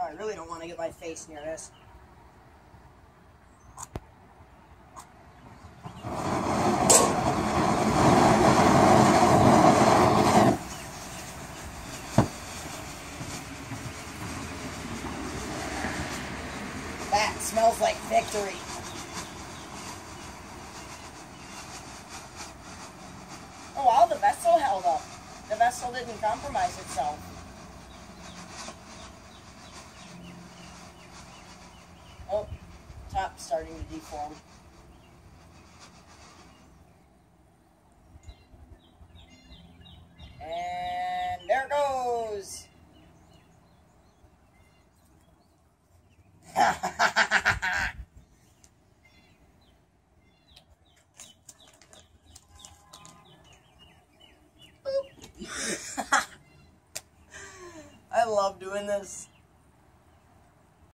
Oh, I really don't want to get my face near this. That smells like victory. Oh wow, the vessel held up. The vessel didn't compromise itself. Oh, top's starting to deform. And there it goes. I love doing this.